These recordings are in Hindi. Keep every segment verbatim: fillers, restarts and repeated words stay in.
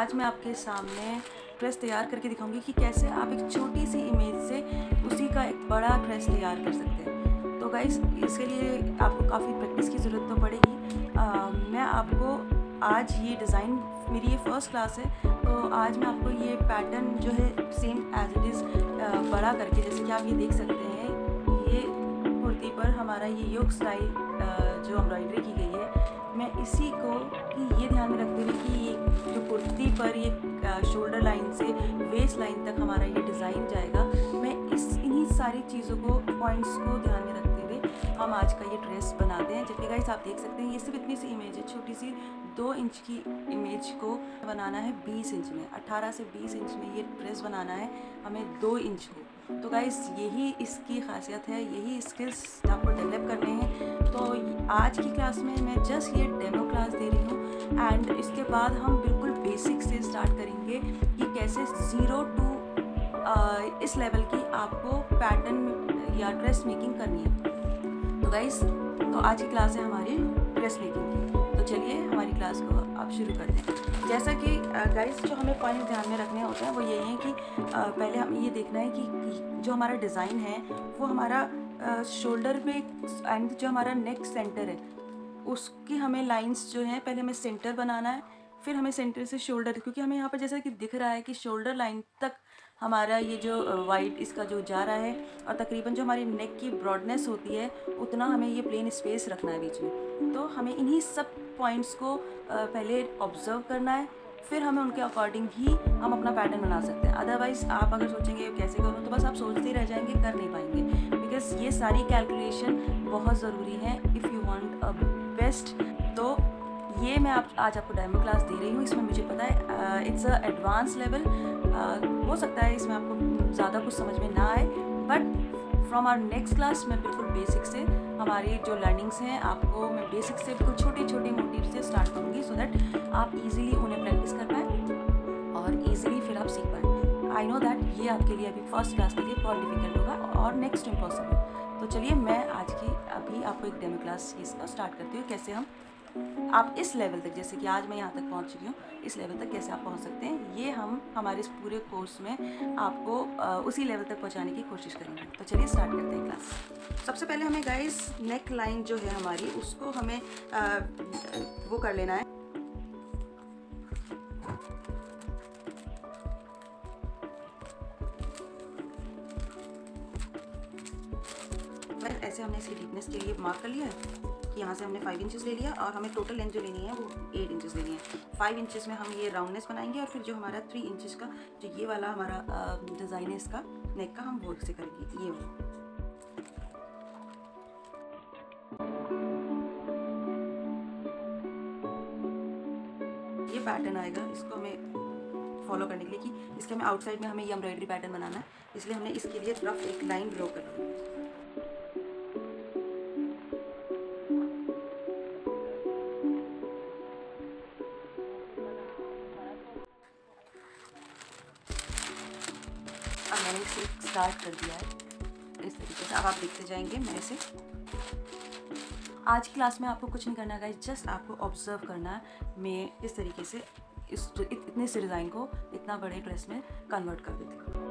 आज मैं आपके सामने ड्रेस तैयार करके दिखाऊंगी कि कैसे आप एक छोटी सी इमेज से उसी का एक बड़ा ड्रेस तैयार कर सकते हैं। तो गाइस, इसके लिए आपको काफ़ी प्रैक्टिस की ज़रूरत तो पड़ेगी। आ, मैं आपको आज ये डिज़ाइन, मेरी ये फर्स्ट क्लास है, तो आज मैं आपको ये पैटर्न जो है सेम एज इट इज़ बड़ा करके, जैसे कि आप ये देख सकते हैं, ये कुर्ती पर हमारा ये योग स्टाइल जो एम्ब्रॉयडरी की गई है, मैं इसी को ये ध्यान में रखते हुए कि ये जो कुर्ती पर ये शोल्डर लाइन से वेस्ट लाइन तक हमारा ये डिज़ाइन जाएगा, मैं इस इन्हीं सारी चीज़ों को, पॉइंट्स को ध्यान में रखते हुए हम आज का ये ड्रेस बनाते हैं। जबकि गाइस आप देख सकते हैं, ये सिर्फ इतनी सी इमेज है, छोटी सी दो इंच की इमेज को बनाना है बीस इंच में, अठारह से बीस इंच में ये ड्रेस बनाना है हमें दो इंच को। तो गाइस यही इसकी खासियत है, यही स्किल्स आपको डेवलप करने हैं। तो आज की क्लास में मैं जस्ट ये डेमो क्लास दे रही हूँ, एंड इसके बाद हम बिल्कुल बेसिक से स्टार्ट करेंगे कि कैसे ज़ीरो टू इस लेवल की आपको पैटर्न या ड्रेस मेकिंग करनी है। तो गाइस, तो आज की क्लास है हमारी ड्रेस मेकिंग की। तो चलिए हमारी क्लास को आप शुरू करते हैं। जैसा कि गाइस जो हमें पॉइंट ध्यान में रखने होते हैं वो यही है कि आ, पहले हमें ये देखना है कि जो हमारा डिज़ाइन है वो हमारा शोल्डर में एंड जो हमारा नेक सेंटर है उसकी हमें लाइंस जो हैं पहले हमें सेंटर बनाना है, फिर हमें सेंटर से शोल्डर, क्योंकि हमें यहाँ पर जैसा कि दिख रहा है कि शोल्डर लाइन तक हमारा ये जो वाइट इसका जो जा रहा है, और तकरीबन जो हमारी नेक की ब्रॉडनेस होती है उतना हमें ये प्लेन स्पेस रखना है बीच में। तो हमें इन्हीं सब पॉइंट्स को पहले ऑब्जर्व करना है, फिर हमें उनके अकॉर्डिंग ही हम अपना पैटर्न बना सकते हैं। अदरवाइज़ आप अगर सोचेंगे कैसे करूँ, तो बस आप सोचते ही रह जाएंगे, कर नहीं पाएंगे, बिकॉज ये सारी कैलकुलेशन बहुत ज़रूरी है if you want a best. तो ये मैं आप आज आपको डेमो क्लास दे रही हूँ, इसमें मुझे पता है इट्स अ एडवांस लेवल, हो सकता है इसमें आपको ज़्यादा कुछ समझ में ना आए, but from our next class मैं बिल्कुल बेसिक से हमारी जो लर्निंग्स हैं आपको मैं बेसिक से बिल्कुल छोटी छोटी मोटिव से स्टार्ट करूँगी, सो दैट आप इजीली उन्हें प्रैक्टिस कर पाएँ और इजीली फिर आप सीख पाएँ। आई नो दैट ये आपके लिए अभी फर्स्ट क्लास के लिए बहुत डिफिकल्ट होगा और नेक्स्ट इम्पॉसिबल। तो चलिए मैं आज की अभी आपको एक डेमो क्लास इसका स्टार्ट करती हूँ, कैसे हम आप इस लेवल तक, जैसे कि आज मैं यहाँ तक पहुँच चुकी हूँ, इस लेवल तक कैसे आप पहुँच सकते हैं, ये हम हमारे इस पूरे कोर्स में आपको आ, उसी लेवल तक पहुँचाने की कोशिश करेंगे। तो चलिए स्टार्ट करते हैं क्लास। सबसे पहले हमें गाइस नेक लाइन जो है हमारी, उसको हमें आ, वो कर लेना है। ऐसे हमने इसकी डीपनेस के लिए मार्क कर लिया है कि यहाँ से हमने फाइव इंचेस ले लिया, और हमें टोटल लेंथ जो लेनी है वो एट इंचेस लेनी है। फाइव इंचेस में हम ये राउंडनेस बनाएंगे, और फिर जो हमारा थ्री इंचेस का जो ये वाला हमारा डिज़ाइन है इसका नेक का, हम वो से करेंगे। ये ये पैटर्न आएगा, इसको हमें फॉलो करने के लिए कि इसके हमें आउटसाइड में हमें ये एम्ब्रॉयडरी पैटर्न बनाना है, इसलिए हमने इसके लिए रफ एक लाइन ड्रॉ करनी है। मैंने इसे स्टार्ट कर दिया है इस तरीके से, अब आप देखते जाएंगे मैं इसे। आज की क्लास में आपको कुछ नहीं करना है, जस्ट आपको ऑब्जर्व करना है मैं इस तरीके से इस इतने से डिज़ाइन को इतना बड़े ड्रेस में कन्वर्ट कर देती हूँ।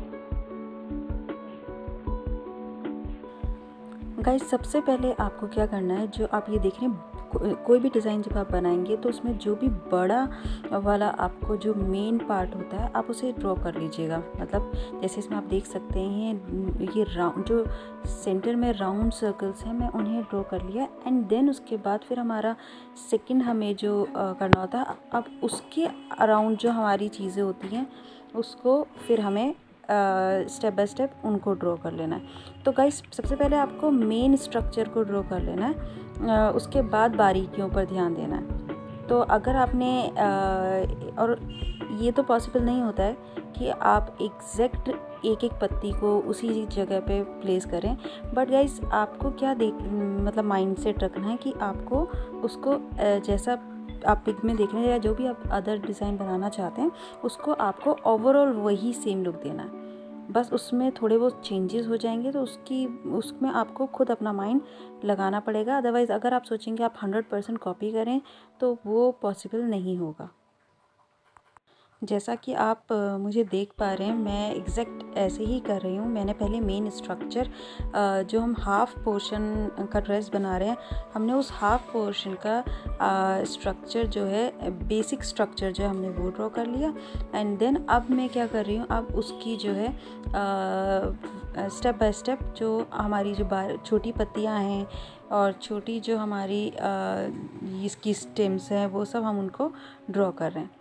गाइस, सबसे पहले आपको क्या करना है, जो आप ये देख रहे हैं, को, कोई भी डिज़ाइन जब आप बनाएंगे तो उसमें जो भी बड़ा वाला आपको जो मेन पार्ट होता है आप उसे ड्रॉ कर लीजिएगा। मतलब जैसे इसमें आप देख सकते हैं ये राउंड जो सेंटर में राउंड सर्कल्स हैं, मैं उन्हें ड्रॉ कर लिया, एंड देन उसके बाद फिर हमारा सेकंड हमें जो आ, करना होता है, अब उसके अराउंड जो हमारी चीज़ें होती हैं उसको फिर हमें स्टेप बाय स्टेप उनको ड्रॉ कर लेना है। तो गाइस, सबसे पहले आपको मेन स्ट्रक्चर को ड्रॉ कर लेना है, uh, उसके बाद बारीकियों पर ध्यान देना है। तो अगर आपने uh, और ये तो पॉसिबल नहीं होता है कि आप एग्जैक्ट एक एक पत्ती को उसी जगह पे प्लेस करें, बट गाइस आपको क्या देख मतलब माइंडसेट रखना है कि आपको उसको uh, जैसा आप पिक में देख रहे हैं या जो भी आप अदर डिज़ाइन बनाना चाहते हैं उसको आपको ओवरऑल वही सेम लुक देना है। बस उसमें थोड़े बहुत चेंजेस हो जाएंगे तो उसकी उसमें आपको खुद अपना माइंड लगाना पड़ेगा। अदरवाइज़ अगर आप सोचेंगे आप हंड्रेड परसेंट कॉपी करें तो वो पॉसिबल नहीं होगा। जैसा कि आप अ, मुझे देख पा रहे हैं, मैं एग्जैक्ट ऐसे ही कर रही हूँ। मैंने पहले मेन स्ट्रक्चर जो हम हाफ़ पोर्शन का ड्रेस बना रहे हैं, हमने उस हाफ़ पोर्शन का स्ट्रक्चर जो है, बेसिक स्ट्रक्चर जो है, हमने वो ड्रॉ कर लिया। एंड देन अब मैं क्या कर रही हूँ, अब उसकी जो है स्टेप बाय स्टेप जो हमारी जो बार छोटी पत्तियाँ हैं और छोटी जो हमारी अ, इसकी स्टेम्स हैं, वो सब हम उनको ड्रॉ कर रहे हैं।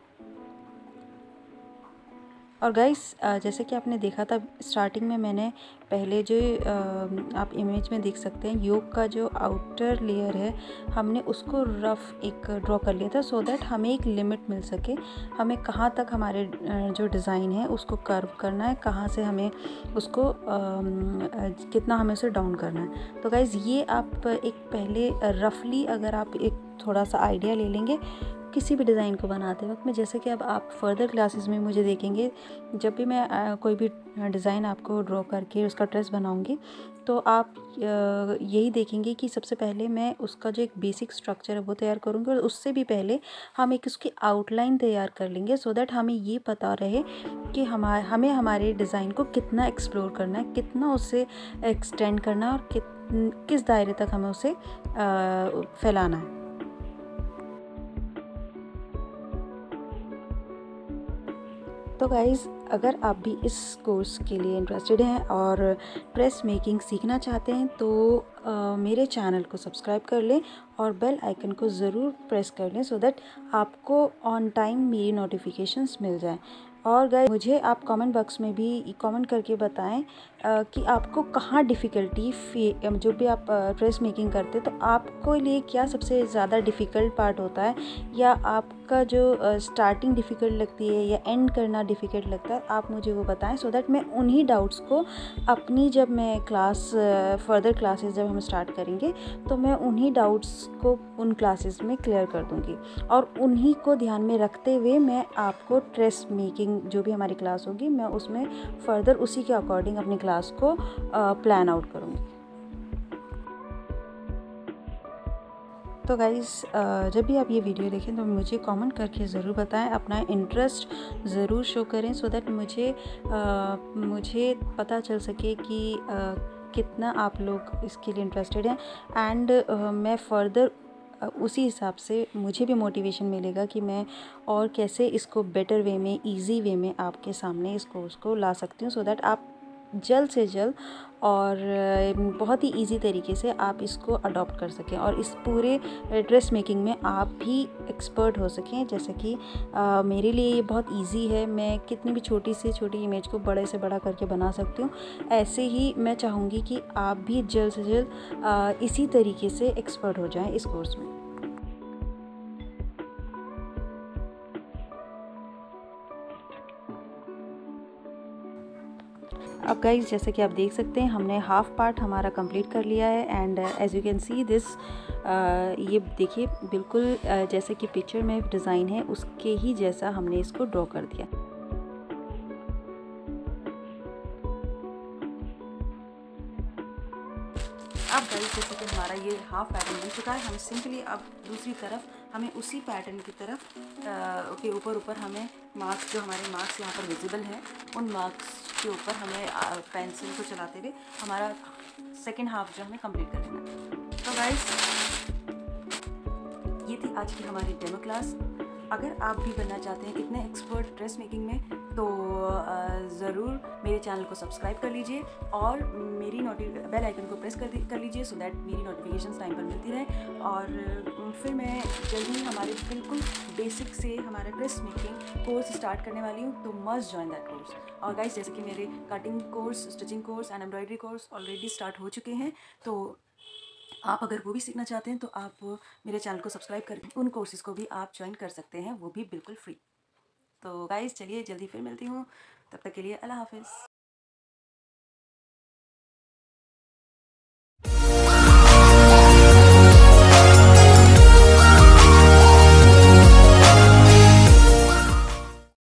और गाइस जैसे कि आपने देखा था स्टार्टिंग में, मैंने पहले जो आप इमेज में देख सकते हैं, योग का जो आउटर लेयर है, हमने उसको रफ एक ड्रॉ कर लिया था, सो दैट हमें एक लिमिट मिल सके, हमें कहाँ तक हमारे जो डिज़ाइन है उसको कर्व करना है, कहाँ से हमें उसको कितना हमें उसे डाउन करना है। तो गाइस ये आप एक पहले रफली अगर आप एक थोड़ा सा आइडिया ले लेंगे किसी भी डिज़ाइन को बनाते वक्त में, जैसे कि अब आप फर्दर क्लासेस में मुझे देखेंगे, जब भी मैं आ, कोई भी डिज़ाइन आपको ड्रॉ करके उसका ड्रेस बनाऊंगी, तो आप आ, यही देखेंगे कि सबसे पहले मैं उसका जो एक बेसिक स्ट्रक्चर है वो तैयार करूंगी, और उससे भी पहले हम एक उसकी आउटलाइन तैयार कर लेंगे, सो दैट हमें ये पता रहे कि हमारे हमें हमारे डिज़ाइन को कितना एक्सप्लोर करना है, कितना उससे एक्सटेंड करना है, और कित किस दायरे तक हमें उसे फैलाना है। तो गाइज़, अगर आप भी इस कोर्स के लिए इंटरेस्टेड हैं और ड्रेस मेकिंग सीखना चाहते हैं, तो आ, मेरे चैनल को सब्सक्राइब कर लें और बेल आइकन को ज़रूर प्रेस कर लें, सो दैट आपको ऑन टाइम मेरी नोटिफिकेशंस मिल जाएं। और गाइस, मुझे आप कमेंट बॉक्स में भी कमेंट करके बताएं आ, कि आपको कहाँ डिफ़िकल्टी फे जो भी आप ड्रेस मेकिंग करते हैं, तो आपको लिए क्या सबसे ज़्यादा डिफ़िकल्ट पार्ट होता है, या आपका जो स्टार्टिंग डिफ़िकल्ट लगती है या एंड करना डिफ़िकल्ट लगता है, आप मुझे वो बताएं, सो दैट मैं उन्हीं डाउट्स को अपनी जब मैं क्लास फर्दर क्लासेस जब हम स्टार्ट करेंगे, तो मैं उन्हीं डाउट्स को उन क्लासेस में क्लियर कर दूँगी, और उन्हीं को ध्यान में रखते हुए मैं आपको ड्रेस मेकिंग जो भी हमारी क्लास होगी, मैं उसमें फर्दर उसी के अकॉर्डिंग अपनी क्लास को प्लान आउट करूँगी। तो गाइज़, जब भी आप ये वीडियो देखें तो मुझे कमेंट करके ज़रूर बताएं, अपना इंटरेस्ट ज़रूर शो करें, सो दैट मुझे आ, मुझे पता चल सके कि आ, कितना आप लोग इसके लिए इंटरेस्टेड हैं, एंड मैं फर्दर उसी हिसाब से मुझे भी मोटिवेशन मिलेगा कि मैं और कैसे इसको बेटर वे में, इजी वे में आपके सामने इस कोर्स को ला सकती हूँ, सो दैट आप जल्द से जल्द और बहुत ही इजी तरीके से आप इसको अडॉप्ट कर सकें, और इस पूरे ड्रेस मेकिंग में आप भी एक्सपर्ट हो सकें। जैसे कि आ, मेरे लिए ये बहुत इजी है, मैं कितनी भी छोटी से छोटी इमेज को बड़े से बड़ा करके बना सकती हूँ। ऐसे ही मैं चाहूँगी कि आप भी जल्द से जल्द आ, इसी तरीके से एक्सपर्ट हो जाएं इस कोर्स में। अब गाइज, जैसे कि आप देख सकते हैं, हमने हाफ पार्ट हमारा कंप्लीट कर लिया है, and as you can see this, ये देखिए बिल्कुल uh, जैसे कि पिक्चर में डिज़ाइन है उसके ही जैसा हमने इसको ड्रॉ कर दिया। अब गाइस, जैसे कि हमारा ये हाफ पैटर्न बन चुका है, हम सिंपली अब दूसरी तरफ हमें उसी पैटर्न की तरफ आ, के ऊपर ऊपर हमें मार्क्स, जो हमारे मार्क्स यहाँ पर विजिबल हैं, उन मार्क्स के ऊपर हमें पेंसिल को चलाते हुए हमारा सेकेंड हाफ जो हमें कंप्लीट कर देना है। तो गाइस, ये थी आज की हमारी डेमो क्लास। अगर आप भी बनना चाहते हैं इतने एक्सपर्ट ड्रेस मेकिंग में, तो ज़रूर मेरे चैनल को सब्सक्राइब कर लीजिए और मेरी नोटि बेल आइकन को प्रेस कर कर लीजिए, सो दैट मेरी नोटिफिकेशंस टाइम पर मिलती रहे। और फिर मैं जल्दी हमारे बिल्कुल बेसिक से हमारा ड्रेस मेकिंग कोर्स स्टार्ट करने वाली हूँ, तो मस्ट जॉइन दैट कोर्स। और गाइस, जैसे कि मेरे cutting course, stitching course and embroidery course already start हो चुके हैं, तो आप अगर वो भी सीखना चाहते हैं तो आप मेरे चैनल को सब्सक्राइब करके उन कोर्सेज़ को भी आप ज्वाइन कर सकते हैं, वो भी बिल्कुल फ्री। तो गाइस, चलिए जल्दी फिर मिलती हूँ, तब तक के लिए अल्लाह हाफिज़।